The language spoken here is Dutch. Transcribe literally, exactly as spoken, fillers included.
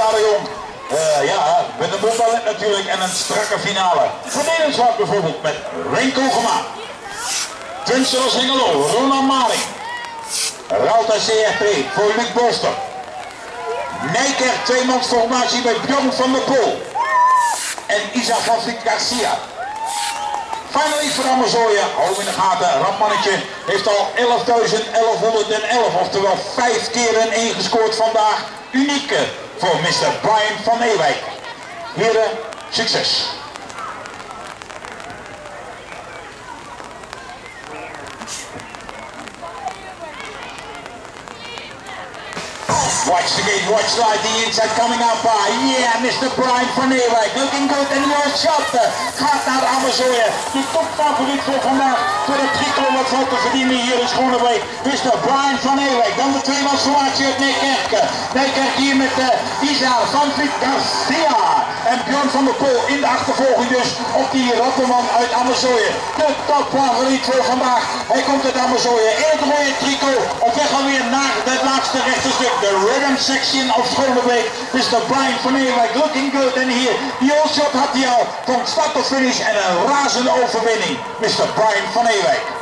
stadion. Uh, ja, met een moedballet natuurlijk en een strakke finale. Voor Nederlandsvak bijvoorbeeld met Renko Gema. Twinsters Hengelo, Ronald Maring. Rauta C R P voor Luc Bolster. Nijker, tweemansformatie bij Bjorn van der Poel. En Isa van Vliet Garcia. Finally voor Amersooien, hou in de gaten, Rapmannetje heeft al elfduizend elfhonderdelf, oftewel vijf keer een één gescoord vandaag. Unieke voor mister Brian van Ewijk. Heren, succes! Watch the gate, watch slide, the inside coming up by, yeah, mister Brian van Ewijk, looking good and your shot, gaat naar Amersooien, de topfavoriet voor vandaag, voor het tricolor wat valt te verdienen hier in Schonebeek, mister Brian van Ewijk, dan de tweemansformatie uit Nijkerk, Nijkerk hier met uh, Isa van Vliet Garcia en Bjorn van der Poel in de achtervolging dus op die Rotterman uit Amersooien, de topfavoriet voor vandaag, hij komt uit Amersooien in het rode tricot, op weg alweer naar het laatste rechte stuk, de rhythm section of Schonebeek, mister Brian van Ewijk looking good en hier, die all shot had hij al van start tot finish en een razende overwinning, mister Brian van Ewijk.